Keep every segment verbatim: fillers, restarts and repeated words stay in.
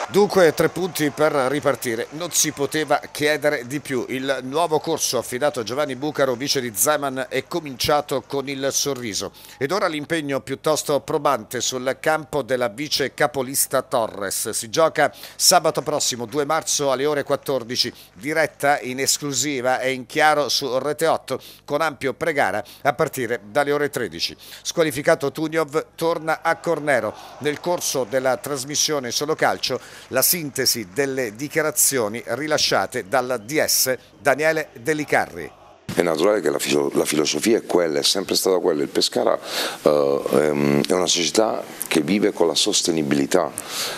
Dunque tre punti per ripartire, non si poteva chiedere di più. Il nuovo corso affidato a Giovanni Bucaro, vice di Zeman, è cominciato con il sorriso. Ed ora l'impegno piuttosto probante sul campo della vice capolista Torres. Si gioca sabato prossimo, due marzo alle ore quattordici, diretta in esclusiva e in chiaro su Rete otto, con ampio pregara a partire dalle ore tredici. Squalificato Tuniov torna a Cornero. Nel corso della trasmissione Solo Calcio, la sintesi delle dichiarazioni rilasciate dal D S Daniele Delicarri. È naturale che la, filo la filosofia è quella, è sempre stata quella. Il Pescara uh, è una società che vive con la sostenibilità.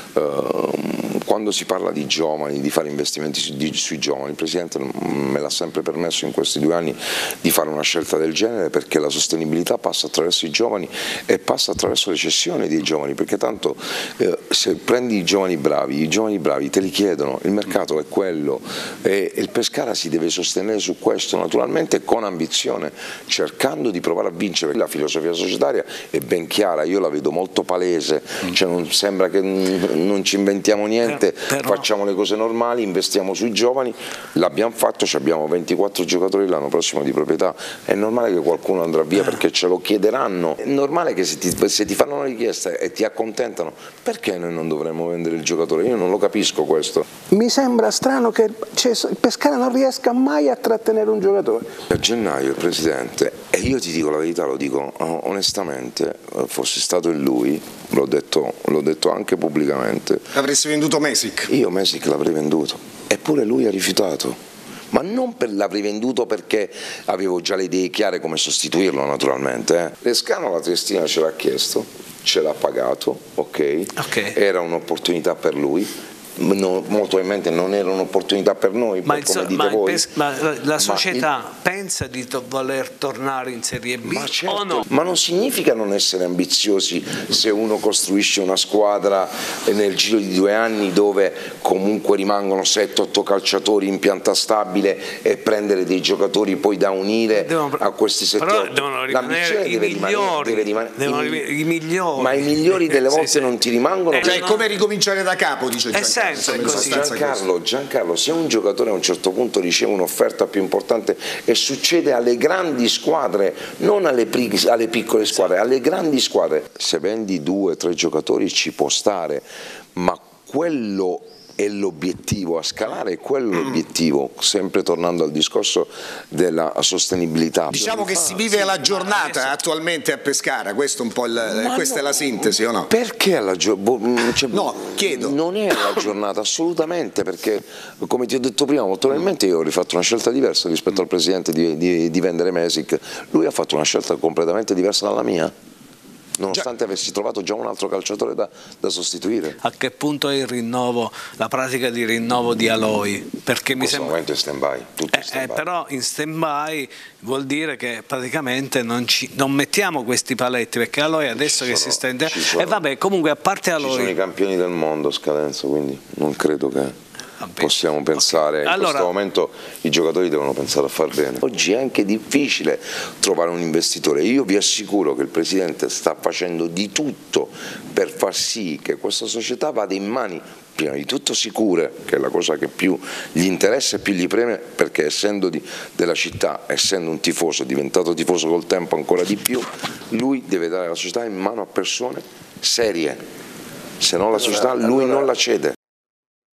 Uh, quando si parla di giovani, di fare investimenti su, di, sui giovani, il Presidente me l'ha sempre permesso in questi due anni di fare una scelta del genere, perché la sostenibilità passa attraverso i giovani e passa attraverso le cessioni dei giovani, perché tanto eh, se prendi i giovani bravi, i giovani bravi te li chiedono, il mercato è quello e, e il Pescara si deve sostenere su questo, naturalmente con ambizione, cercando di provare a vincere. La filosofia societaria è ben chiara, io la vedo molto palese, cioè non sembra che non ci inventiamo niente, però facciamo le cose normali, investiamo sui giovani, l'abbiamo fatto, abbiamo ventiquattro giocatori l'anno prossimo di proprietà, è normale che qualcuno andrà via perché ce lo chiederanno, è normale che se ti, se ti fanno una richiesta e ti accontentano, perché noi non dovremmo vendere il giocatore? Io non lo capisco questo. Mi sembra strano che cioè, il Pescara non riesca mai a trattenere un giocatore. A gennaio il Presidente, e io ti dico la verità, lo dico onestamente, fossi stato in lui, l'ho detto, l'ho detto anche pubblicamente. Avresti venduto Mesic? Io Mesic l'avrei venduto, eppure lui ha rifiutato. Ma non per l'avrei venduto perché avevo già le idee chiare come sostituirlo, naturalmente. Eh. Lescano la Triestina ce l'ha chiesto, ce l'ha pagato, ok, okay. Era un'opportunità per lui. No, molto probabilmente non era un'opportunità per noi, ma, come il, dite ma, voi. il, ma la società ma il, pensa di to voler tornare in Serie B ma certo, o no? Ma non significa non essere ambiziosi se uno costruisce una squadra nel giro di due anni dove comunque rimangono sette otto calciatori in pianta stabile e prendere dei giocatori poi da unire devono, a questi settori. Però devono rimanere i deve migliori, deve rimanere, devono i, i migliori. Ma i migliori delle volte sì, sì. non ti rimangono. Eh, cioè, è come ricominciare da capo, dice Giancarlo. È così. Giancarlo, Giancarlo, se un giocatore a un certo punto riceve un'offerta più importante, e succede alle grandi squadre, non alle, alle piccole squadre, alle grandi squadre, se vendi due o tre giocatori ci può stare, ma quello è l'obiettivo, a scalare è quello l'obiettivo, sempre tornando al discorso della sostenibilità. Diciamo che si vive alla giornata attualmente a Pescara, questo un po' il, questa no, è la sintesi o no? Perché alla giornata? Cioè, no, chiedo. Non è alla giornata, assolutamente, perché come ti ho detto prima, molto probabilmente io ho rifatto una scelta diversa rispetto al Presidente di, di, di vendere Mesic, lui ha fatto una scelta completamente diversa dalla mia, nonostante già avessi trovato già un altro calciatore da, da sostituire. A che punto è il rinnovo, la pratica di rinnovo di Aloi? Perché mi sembra momento è stand by, tutto eh, stand by. Eh, però in stand by vuol dire che praticamente non, ci, non mettiamo questi paletti, perché Aloi adesso che si sta in e eh, vabbè, comunque a parte Aloi ci sono i campioni del mondo a scadenza, quindi non credo che possiamo pensare, okay. In allora, questo momento i giocatori devono pensare a far bene. Oggi è anche difficile trovare un investitore, io vi assicuro che il Presidente sta facendo di tutto per far sì che questa società vada in mani prima di tutto sicure, che è la cosa che più gli interessa e più gli preme, perché essendo di, della città, essendo un tifoso, diventato tifoso col tempo ancora di più, lui deve dare la società in mano a persone serie, se no la società lui non la cede.